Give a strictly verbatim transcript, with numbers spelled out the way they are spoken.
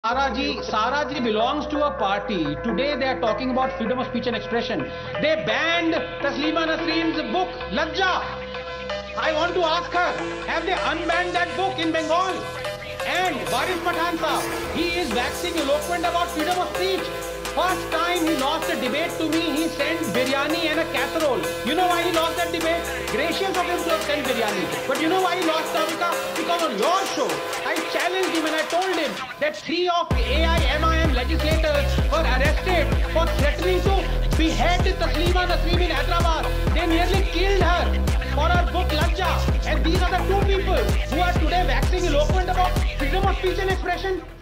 Sara ji, Sara ji belongs to a party. Today they are talking about freedom of speech and expression. They banned Taslima Nasreen's book, Lajja. I want to ask her, have they unbanned that book in Bengal? And Waris Pathan Saab, he is waxing eloquent about freedom of speech. First time he lost a debate to me, he sent biryani and a casserole. You know why he lost that debate? Gracious of him to have sent biryani. But you know why he lost, Davika? Because on your show, I challenged him and I told him that three of A I M I M legislators were arrested for threatening to behead Taslima Nasreen in Hyderabad. They nearly killed her for her book Lajja. And these are the two people who are today waxing eloquent about freedom of speech and expression.